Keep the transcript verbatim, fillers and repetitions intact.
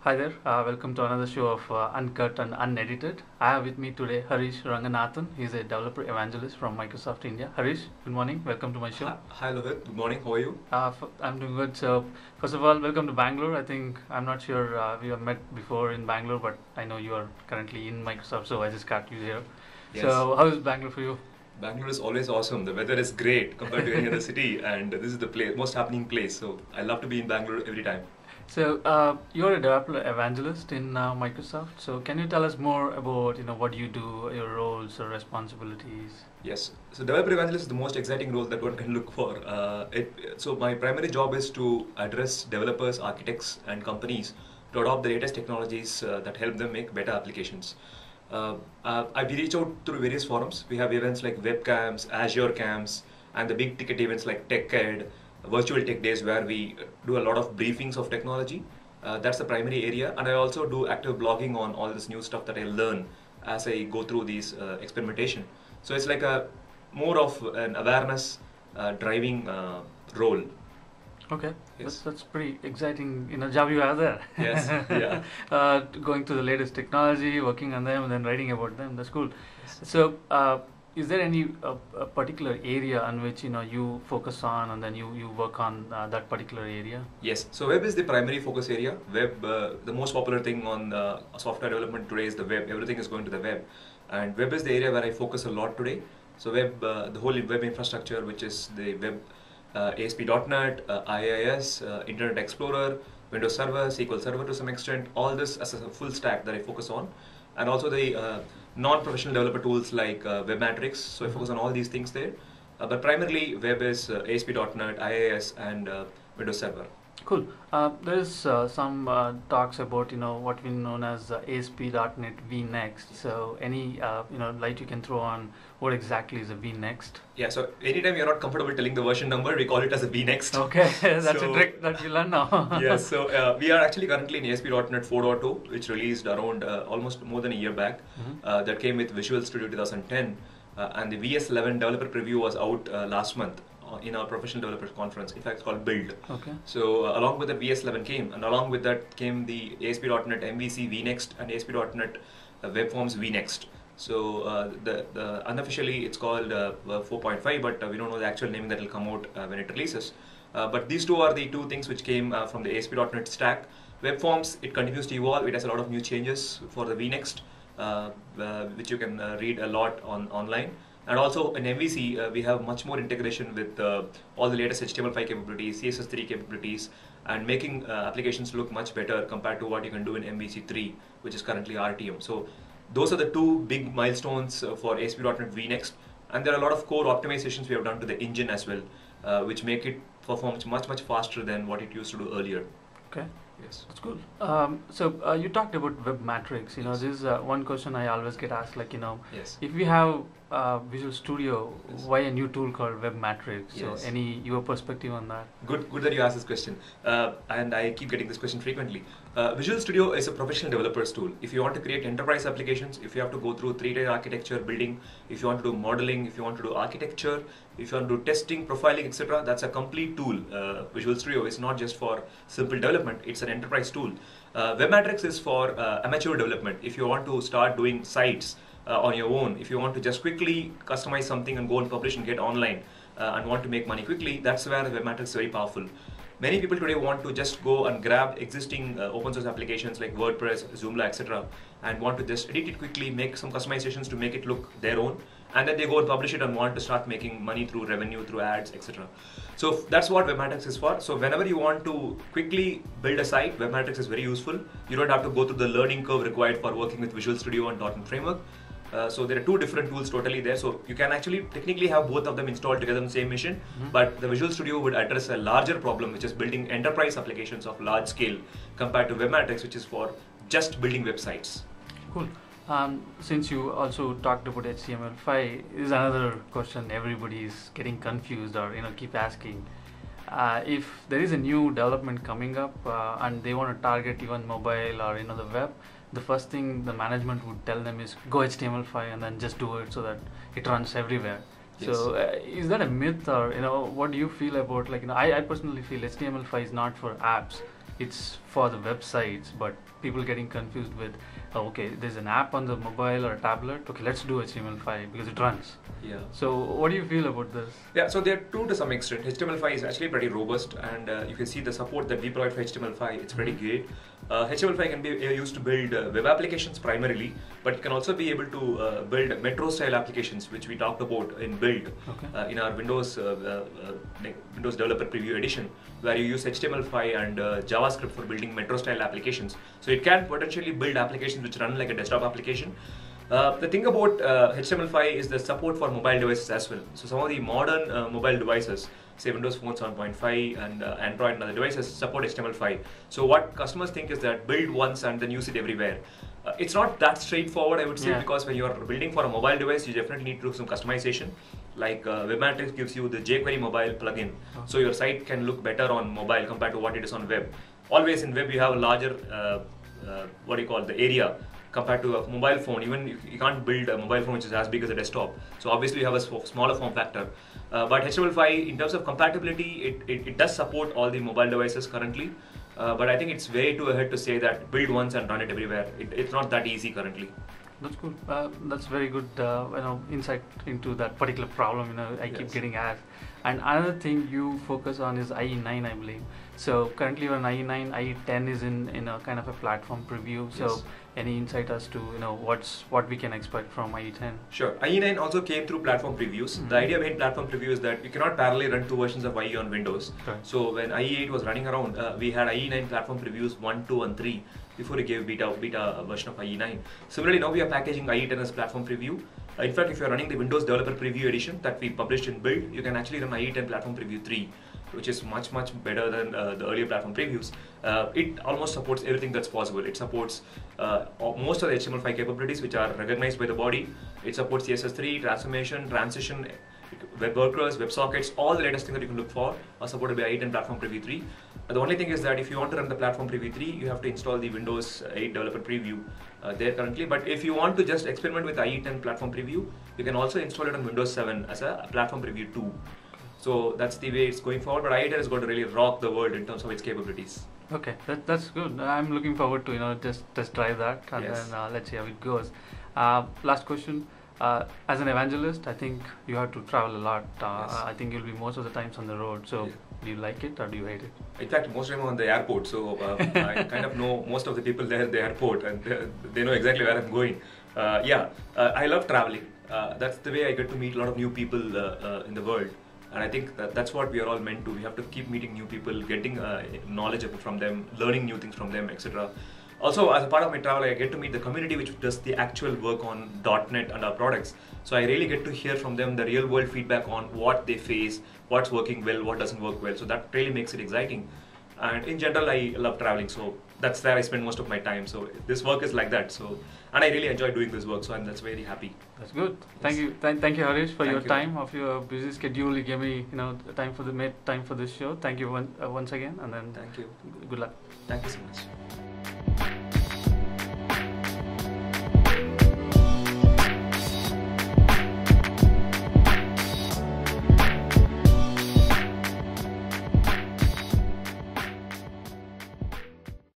Hi there, uh, welcome to another show of uh, Uncut and Unedited. I have with me today Harish Ranganathan. He's a developer evangelist from Microsoft India. Harish, good morning, welcome to my show. Hi, hi Lohit. Good morning. How are you? Uh, f- I'm doing good. So, first of all, welcome to Bangalore. I think, I'm not sure uh, we have met before in Bangalore, but I know you are currently in Microsoft, so I just got you here. Yes. So, how is Bangalore for you? Bangalore is always awesome. The weather is great compared to any other city, and this is the place, most happening place. So I love to be in Bangalore every time. So, uh, you're a developer evangelist in uh, Microsoft. So, can you tell us more about you know what you do, your roles or responsibilities? Yes. So developer evangelist is the most exciting role that one can look for. Uh, it, so my primary job is to address developers, architects, and companies to adopt the latest technologies uh, that help them make better applications. Uh, uh, I we reach out through various forums. We have events like webcams, Azure camps, and the big ticket events like TechEd, virtual tech days where we do a lot of briefings of technology. Uh, that's the primary area, and I also do active blogging on all this new stuff that I learn as I go through these uh, experimentation. So it's like a more of an awareness uh, driving uh, role. Okay, Yes. that's, that's pretty exciting, you know, job you have there. Yes, yeah. uh, going through the latest technology, working on them, and then writing about them. That's cool. Yes. So, uh, is there any uh, a particular area on which you know you focus on, and then you you work on uh, that particular area? Yes, so web is the primary focus area. Web, uh, the most popular thing on uh, software development today is the web. Everything is going to the web, and web is the area where I focus a lot today. So web, uh, the whole web infrastructure, which is the web, uh, A S P dot net, uh, I I S, uh, Internet Explorer, Windows Server, S Q L Server to some extent. All this as a full stack that I focus on, and also the uh, non-professional developer tools like uh, webmatrix. So I focus on all these things there. Uh, but primarily web is uh, A S P dot net, I I S, and uh, Windows Server. Cool. Uh, there's uh, some uh, talks about you know what we known as uh, A S P dot net vNext. So any uh, you know light you can throw on what exactly is a vNext? Yeah, so anytime you're not comfortable telling the version number, we call it as a vNext. Okay, that's So- a trick that you learn now. Yes, so uh, we are actually currently in A S P dot net four point oh, which released around uh, almost more than a year back. Mhm. Uh, that came with Visual Studio twenty ten, uh, and the V S eleven developer preview was out uh, last month uh, in our professional developers conference. In fact, it's called Build. Okay. So uh, along with the V S eleven came, and along with that came the A S P dot net M V C vNext and A S P dot net uh, Web Forms vNext. So uh, the, the unofficially it's called uh, uh, four point five, but uh, we don't know the actual name that will come out uh, when it releases. Uh, but these two are the two things which came uh, from the A S P dot net stack. Web Forms, it continues to evolve. It has a lot of new changes for the vNext, uh, uh, which you can uh, read a lot on online. And also in M V C, uh, we have much more integration with uh, all the latest H T M L five capabilities, C S S three capabilities, and making uh, applications look much better compared to what you can do in M V C three, which is currently R T M. So those are the two big milestones uh, for A S P dot net vNext. And there are a lot of core optimizations we have done to the engine as well, uh, which make it perform much, much faster than what it used to do earlier. Okay. Yes. That's cool. Um, so uh, you talked about webmatrix. You know, Yes. this is uh, one question I always get asked. Like, you know, Yes. if we have uh, Visual Studio, Yes. why a new tool called webmatrix? So, Yes. any your perspective on that? Good, good that you asked this question. Uh, and I keep getting this question frequently. Uh, Visual Studio is a professional developer's tool. If you want to create enterprise applications, if you have to go through three-tier architecture building, if you want to do modeling, if you want to do architecture, if you want to do testing, profiling, et cetera, that's a complete tool. Uh, Visual Studio is not just for simple development; it's an enterprise tool. Uh, webmatrix is for uh, amateur development. If you want to start doing sites uh, on your own, if you want to just quickly customize something and go and publish and get online, uh, and want to make money quickly, that's where webmatrix is very powerful. Many people today want to just go and grab existing uh, open source applications like WordPress, Joomla, et cetera, and want to just edit it quickly, make some customizations to make it look their own, and then they go and publish it and want to start making money through revenue, through ads, et cetera. So that's what webmatrix is for. So whenever you want to quickly build a site, webmatrix is very useful. You don't have to go through the learning curve required for working with Visual Studio and .NET Framework. Uh, so there are two different tools totally there. So you can actually technically have both of them installed together on the same machine. Mm-hmm. But the Visual Studio would address a larger problem, which is building enterprise applications of large scale, compared to webmatrix, which is for just building websites. Cool. Um, since you also talked about H T M L five, is another question everybody is getting confused or you know keep asking. Uh, if there is a new development coming up uh, and they want to target even mobile or you know the web, the first thing the management would tell them is go H T M L five and then just do it so that it runs everywhere. Yes. So uh, is that a myth, or you know what do you feel about, like you know I, I personally feel H T M L five is not for apps. it's for the websites, but people getting confused with, oh, okay, there's an app on the mobile or a tablet. Okay, let's do H T M L five because it runs. Yeah. So what do you feel about this? Yeah, so they're true to some extent. H T M L five is actually pretty robust, and uh, you can see the support that we provide for H T M L five. It's pretty great. Uh, H T M L five can be uh, used to build uh, web applications primarily, but it can also be able to uh, build metro-style applications, which we talked about in build Okay. uh, in our Windows uh, uh, uh, Windows Developer Preview Edition, where you use H T M L five and uh, JavaScript for building metro-style applications. So it can potentially build applications which run like a desktop application. Uh, the thing about uh, H T M L five is the support for mobile devices as well. So some of the modern uh, mobile devices, say Windows Phone seven point five and uh, Android and other devices, support H T M L five. So what customers think is that build once and then use it everywhere. Uh, it's not that straightforward, I would say, yeah. because when you are building for a mobile device, you definitely need to do some customization. Like uh, webMatrix gives you the jQuery mobile plugin, oh. so your site can look better on mobile compared to what it is on web. Always in web you have a larger, uh, uh, what do you call, the area compared to a mobile phone. Even you, you can't build a mobile phone which is as big as a desktop. So obviously you have a smaller form factor. Uh, but H T M L five, in terms of compatibility, it, it, it does support all the mobile devices currently. Uh, but I think it's way too ahead to say that build once and run it everywhere. It, it's not that easy currently. That's good. Uh, that's very good. Uh, you know, insight into that particular problem. You know, I Yes. keep getting asked. And another thing you focus on is I E nine, I believe. So currently you're on I E nine, I E ten is in in a kind of a platform preview. So Yes. any insight as to you know what's what we can expect from I E ten? Sure. I E nine also came through platform previews. Mm-hmm. The idea behind platform preview is that you cannot parallelly run two versions of I E on Windows. Right. So when I E eight was running around, uh, we had I E nine platform previews one, two, and three before we gave beta beta version of I E nine. Similarly, now we are packaging I E ten as platform preview. Uh, in fact, if you are running the Windows Developer Preview Edition that we published in build, you can actually run I E ten platform preview three, which is much much better than uh, the earlier platform previews. Uh, it almost supports everything that's possible. It supports uh, most of the H T M L five capabilities which are recognized by the body. It supports C S S three, transformation, transition, web workers, web sockets, all the latest things that you can look for are supported by I E ten platform preview three. Uh, the only thing is that if you want to run the platform preview three, you have to install the Windows eight developer preview uh, there currently. But if you want to just experiment with I E ten platform preview, you can also install it on Windows seven as a platform preview two. So that's the way it's going forward. But I E ten is going to really rock the world in terms of its capabilities. Okay, that, that's good. I'm looking forward to you know just test drive that and Yes. then uh, let's see how it goes. Uh, last question. Uh, as an evangelist, I think you have to travel a lot. Uh, Yes. I think you'll be most of the times on the road. So Yeah. do you like it or do you hate it? In fact, most of them are on the airport, so uh, I kind of know most of the people there at the airport, and they, they know exactly where I'm going. Uh, yeah, uh, I love traveling. Uh, that's the way I get to meet a lot of new people uh, uh, in the world, and I think that that's what we are all meant to. We have to keep meeting new people, getting uh, knowledge from them, learning new things from them, et cetera. Also, as a part of my travel, I get to meet the community which does the actual work on dot net and our products. So I really get to hear from them the real world feedback on what they face, what's working well, what doesn't work well. So that really makes it exciting. And in general, I love traveling. So that's where I spend most of my time. So this work is like that. So, and I really enjoy doing this work. So I'm that's very happy. That's good. Thank Yes. you. Th- thank you, Harish, for Thank your you. time of your busy schedule. You gave me, you know, the time for the made time for this show. Thank you one, uh, once again, and then Thank you. good luck. Thank you so much.